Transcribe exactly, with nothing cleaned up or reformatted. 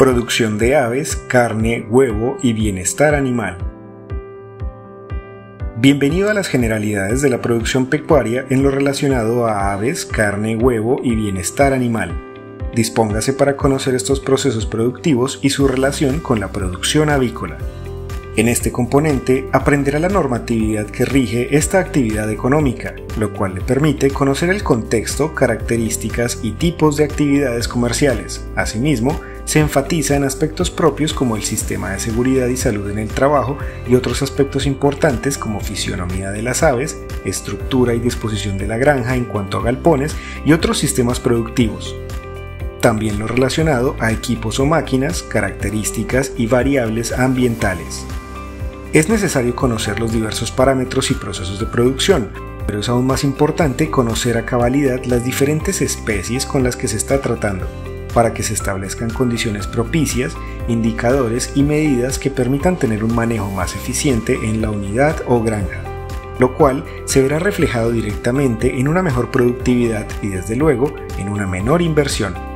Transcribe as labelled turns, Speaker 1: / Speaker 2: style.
Speaker 1: Producción de aves, carne, huevo y bienestar animal. Bienvenido a las generalidades de la producción pecuaria en lo relacionado a aves, carne, huevo y bienestar animal. Dispóngase para conocer estos procesos productivos y su relación con la producción avícola. En este componente aprenderá la normatividad que rige esta actividad económica, lo cual le permite conocer el contexto, características y tipos de actividades comerciales. Asimismo, se enfatiza en aspectos propios como el sistema de seguridad y salud en el trabajo y otros aspectos importantes como fisionomía de las aves, estructura y disposición de la granja en cuanto a galpones y otros sistemas productivos. También lo relacionado a equipos o máquinas, características y variables ambientales. Es necesario conocer los diversos parámetros y procesos de producción, pero es aún más importante conocer a cabalidad las diferentes especies con las que se está tratando, para que se establezcan condiciones propicias, indicadores y medidas que permitan tener un manejo más eficiente en la unidad o granja, lo cual se verá reflejado directamente en una mejor productividad y desde luego en una menor inversión.